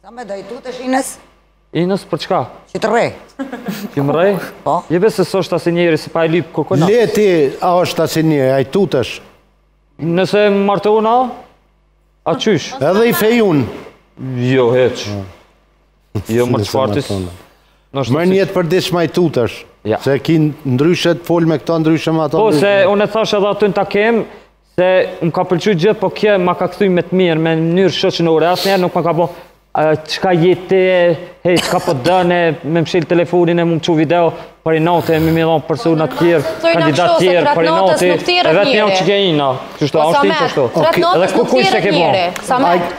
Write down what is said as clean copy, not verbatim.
Sa me do i tutesh Ines? Inës për çka? Që të rre. Ju më rrej? Po. Jebe se s'është asnjëri se pa e lyp kërkona. Le ti, a është asnjë, ai tutesh. Nëse martona, a qysh? Edhe i fejun. Jo, heq. Jo, më çfartis. Më njetë për diç ma i tutesh. Ja. Se ki ndryshet, fol me këto ndryshe me ato. Po, se unë e thash edhe aty në takim, se më ka pëlqy gjithë, po kje ma ka këthuj me të mirë, me mënyrë shoqënore. Asnjëherë nuk më ka po, qka jeti, hej, qka po dëne, me mshil telefonin e mu më qu video, për i natë, me mi dhonë personat tjerë, kandidat tjerë, për i natë, e vetë njën që ke ina. Qështu, a është ti qështu? Tret notës nuk tjerët njëre.